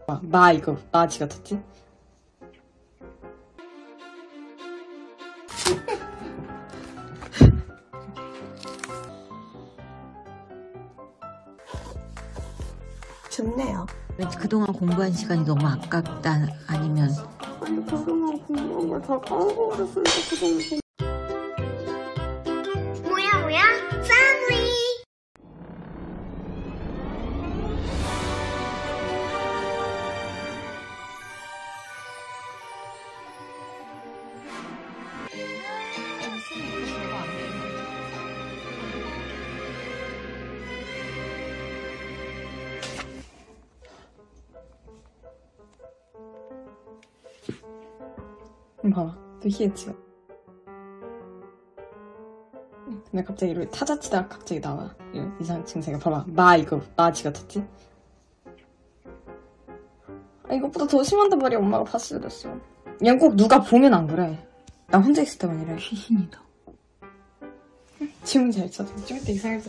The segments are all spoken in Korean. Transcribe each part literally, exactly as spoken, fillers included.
아, 마 이거 나 지가 듣지? 좋네요. 왠지 그동안 공부한 시간이 너무 아깝다 아니면 아니 그동안 공부한 걸 다 까먹어버렸으니까 그동안 뭐야 뭐야? 패밀리! 봐봐 또 히에치가 근데 갑자기 이렇게 타자치다가 갑자기 나와 이런 이상 증세가. 봐봐 마 이거 나 지가 듣지? 아 이것보다 더 심한단 말이야. 엄마가 봤어야 됐어. 얘는 꼭 누가 보면 안 그래. 나 혼자 있을 때만 이래. 귀신이다. 지금 잘 쳐. 찍을 때 이상할 때.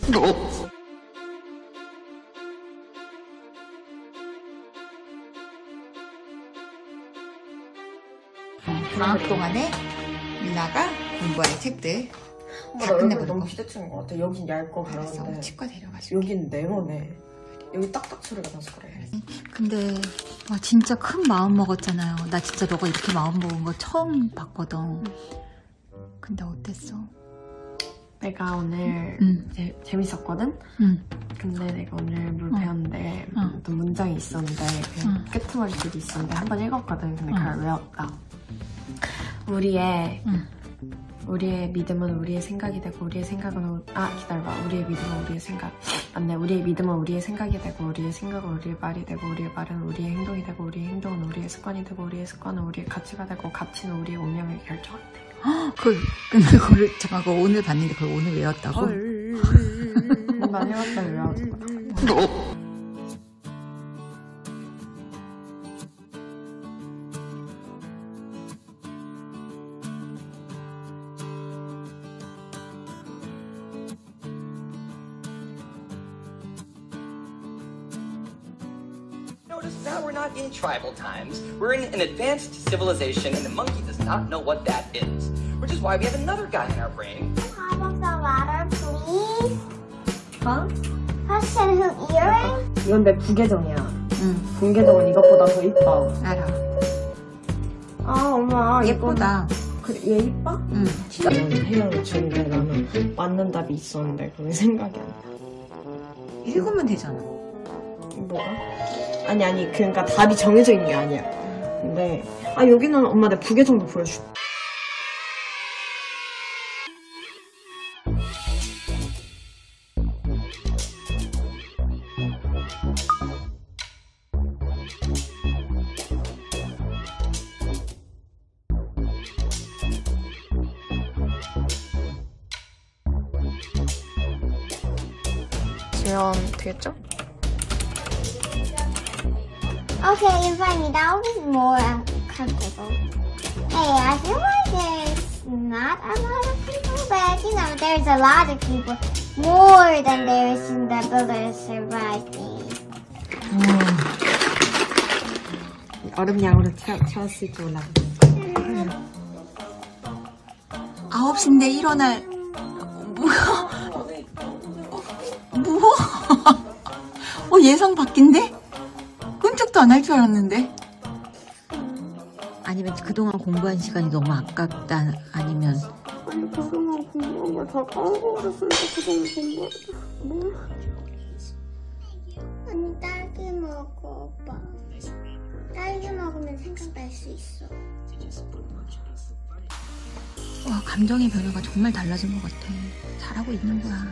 방학 동안에 유나가 공부할 책들 다 나 얼굴 끝내보는 너무 거. 기대치는 것 같아. 여긴 얇고 알았어. 그러는데 치과 데려가줄게. 여긴 네모네. 여기 딱딱 소리가 나서 그래. 근데 와 진짜 큰 마음 먹었잖아요. 나 진짜 너가 이렇게 마음 먹은 거 처음 봤거든. 근데 어땠어? 내가 오늘 응. 재, 재밌었거든? 응. 근데 내가 오늘 뭘 어. 배웠는데 어. 어떤 문장이 있었는데 그냥 어. 끄트머리들이 있었는데 한 번 읽었거든. 근데 어. 그걸 외웠다. 우리의 응. 우리의 믿음은 우리의 생각이 되고 우리의 생각은 우... 아 기다려봐. 우리의 믿음은 우리의 생각 맞네. 우리의 믿음은 우리의 생각이 되고 우리의 생각은 우리의 말이 되고 우리의 말은 우리의 행동이 되고 우리의 행동은 우리의 습관이 되고 우리의 습관은 우리의 가치가 되고 가치는 우리의 운명을 결정한대. 그 근데 그걸 잠깐 그거 오늘 봤는데 그걸 오늘 외웠다고? 난 해봤다 외워서 Notice now we're not in tribal times. We're in an advanced civilization, and the monkey does not know what that is. Which is why we have another guy in our brain. Top of the ladder, please. 어? Question hoop earring? 이건 내 부계정이야. 응. 분계정은 이것보다 더 이뻐. 알아. 아 엄마 예쁘다. 그래 얘 이뻐? 응. 이런 해명을 주는데 나는 맞는 답이 있었는데 그게 생각이 안 나. 읽으면 되잖아. 뭐가? 아니 아니 그러니까 답이 정해져 있는 게 아니야. 근데 아 여기는 엄마 내 부계정도 보여줄. 재현 되겠죠? Okay, you're funny. That would be more uncomfortable. Hey, I feel like there's not a lot of people, but you know, there's a lot of people. More than there is in the Builders Surviving. 얼음양으로 채, 채웠을 줄 몰라. 아홉 시인데 일어날 뭐야? 뭐? 어 예상 바뀐데? 끔찍도 안 할 줄 알았는데. 아니면 그동안 공부한 시간이 너무 아깝다 아니면 아니 그동안 공부한 걸 다 까먹어버렸으니까 그동안 공부 뭐? 언니 딸기 먹어, 오빠. 딸기 먹으면 생각날 수 있어. 와 감정의 변화가 정말 달라진 것 같아. 잘하고 있는 거야.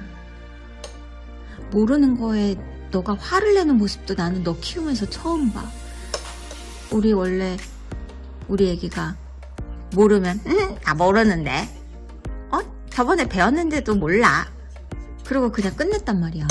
모르는 거에 너가 화를 내는 모습도 나는 너 키우면서 처음 봐. 우리 원래 우리 애기가 모르면 응, 나 모르는데 어? 저번에 배웠는데도 몰라. 그리고 그냥 끝냈단 말이야.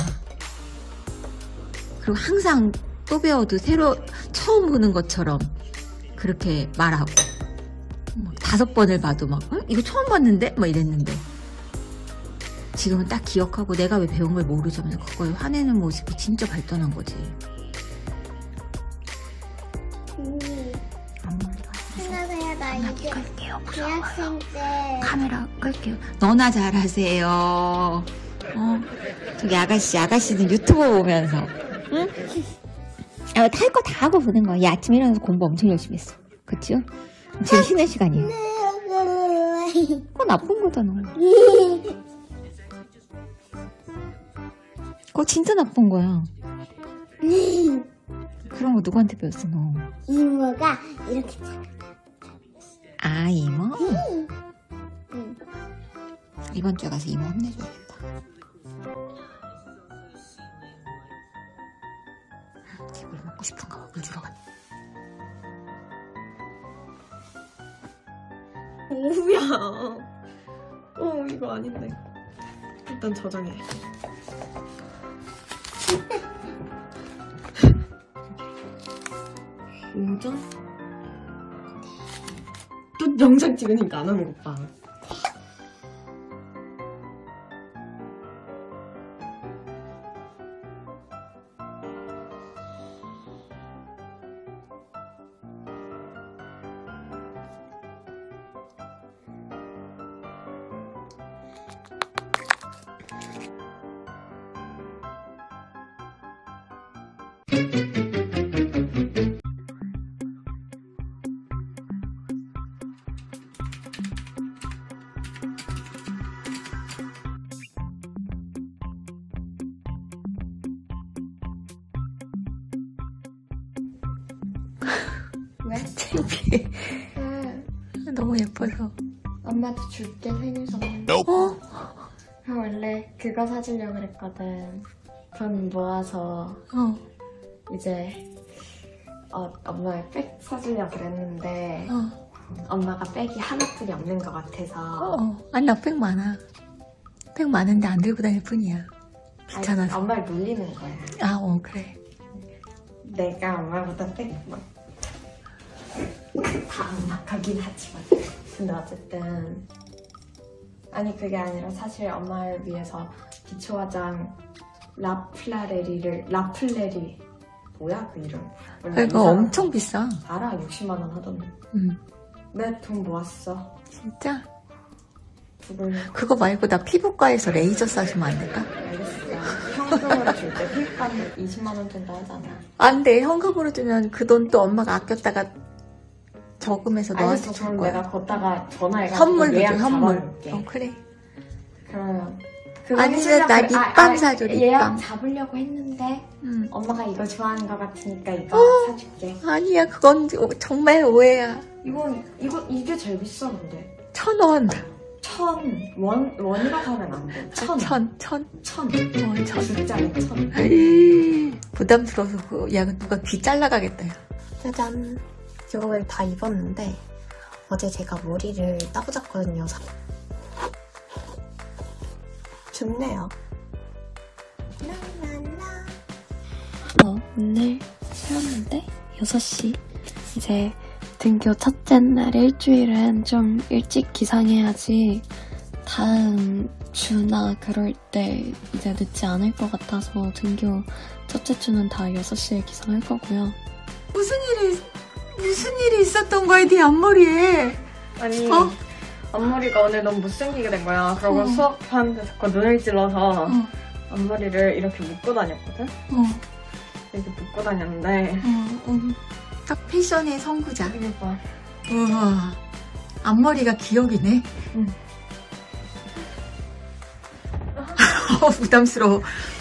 그리고 항상 또 배워도 새로 처음 보는 것처럼 그렇게 말하고 막 다섯 번을 봐도 막 어? 이거 처음 봤는데? 뭐 이랬는데 지금은 딱 기억하고 내가 왜 배운 걸 모르자면서 그거에 화내는 모습이 진짜 발전한 거지. 앞머리가 안녕하세요. 나 이제 끌게요. 대학생 때 카메라 끌게요. 너나 잘하세요. 어, 저기 아가씨, 아가씨는 유튜브 보면서, 응? 아, 탈 거 다 하고 보는 거야. 얘 아침에 일어나서 공부 엄청 열심히 했어. 그치요? 지금 쉬는 시간이에요. 그거 나쁜 거잖아. 그거 진짜 나쁜 거야. 그런 거 누구한테 배웠어, 너? 이모가 이렇게 아, 이모? 응. 이번 주에 가서 이모 혼내줘야겠다. 물 먹고 싶은가 봐. 물 주러 갔네. 오우야. 어, 이거 아닌데. 일단 저장해. 오전? 또 영상 찍으니까 안 하는 것 봐. 왜? 창피해. 응. 너무 예뻐서. 엄마한테 줄게, 생일 선물. 어? 형 원래 그거 사주려고 그랬거든. 돈 모아서 어. 이제 어, 엄마의 백 사주려고 그랬는데 어. 엄마가 백이 하나뿐이 없는 것 같아서 어. 아니, 나 백 많아. 백 많은데 안 들고 다닐 뿐이야. 아니, 귀찮아서. 엄마를 놀리는 거야. 아, 어, 그래. 내가 엄마보다 백 뭐, 다 엄마가긴 하지만 근데 어쨌든 아니 그게 아니라 사실 엄마를 위해서 기초화장 라플라레리를 라플레리 뭐야 그 이름? 원래 이거 이상한 엄청 거. 비싸. 알아 육십만 원 하던데. 응. 내 돈 모았어. 진짜? 두분 그거 말고 나 피부과에서 레이저 쏴주면 안 될까? 알겠어. 현금으로 줄 때 피부과는 이십만 원 정도 하잖아. 안 돼. 현금으로 주면 그 돈 또 엄마가 아꼈다가 저금해서 너한테 알겠어. 줄 그럼 거야. 내가 걷다가 전화해가지고 선물로 줘, 예약 선물. 잡아놓을게. 어, 그래. 그러면 그거 아니면 해주려고 나 그래. 아, 립밤 아, 사줘, 립밤. 예약 잡으려고 했는데 응. 엄마가 이거 좋아하는 거 같으니까 이거 어. 사줄게. 아니야, 그건 오- 정말 오해야. 이건 이거 이게 제일 비싸 근데 천 원. 천원 원이라고 하면 안 돼. 천 천, 천. 천. 어, 천. 진짜네 천. 에이, 부담스러워서, 그- 야, 누가 귀 잘라가겠다, 야. 짜잔. 이걸 다 입었는데 어제 제가 머리를 따보잡거든요. 좋네요. 어, 오늘 세웠는데 여섯 시 이제 등교 첫째 날 일주일은 좀 일찍 기상해야지 다음 주나 그럴 때 이제 늦지 않을 것 같아서 등교 첫째 주는 다 여섯 시에 기상할 거고요. 무슨 일이, 무슨 일이 있었던 거야, 네 앞머리에? 아니 어? 앞머리가 오늘 너무 못생기게 된 거야. 그러고 어. 수업하는데 자꾸 눈을 찔러서 어, 앞머리를 이렇게 묶고 다녔거든? 어, 이렇게 묶고 다녔는데 어, 어. 딱 패션의 선구자. 그러니까 우와, 앞머리가 기억이네. 응. 어, 부담스러워.